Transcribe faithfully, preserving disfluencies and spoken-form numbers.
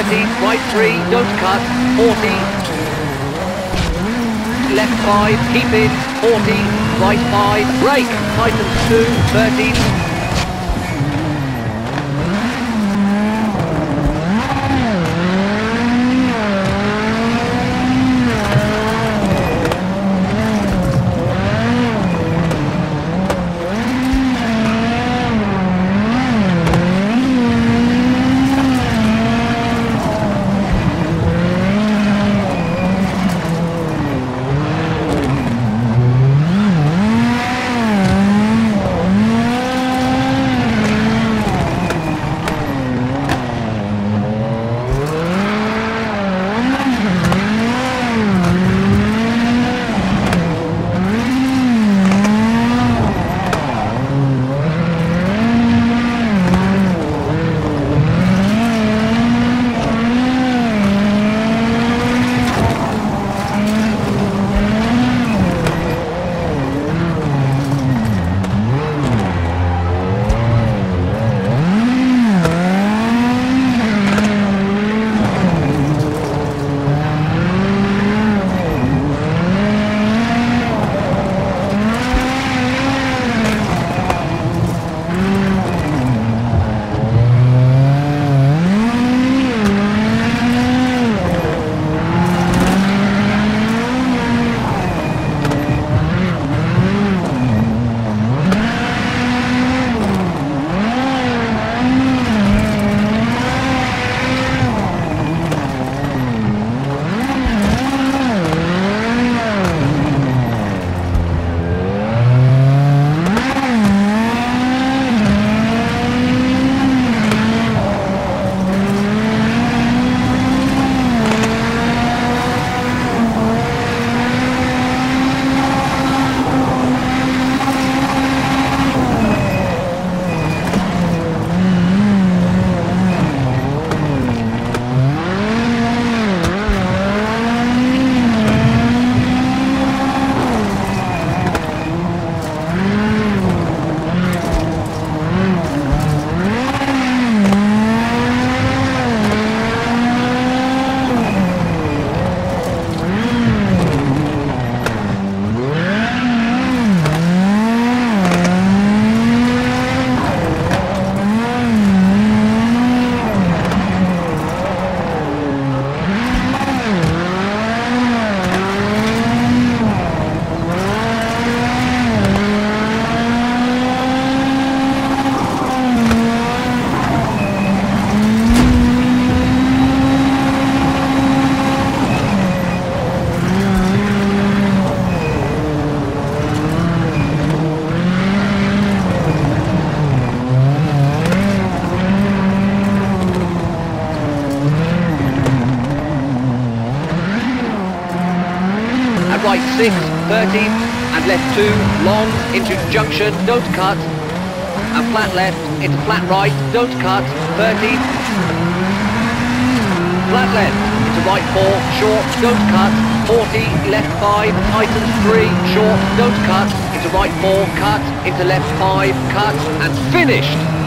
thirty, right three, don't cut, forty, left five, keep in, forty, right five, brake, tightens two, thirty, right six, thirty, and left two, long, into junction, don't cut, and flat left, into flat right, don't cut, thirty, flat left, into right four, short, don't cut, forty, left five, tightens three, short, don't cut, into right four, cut, into left five, cut, and finished!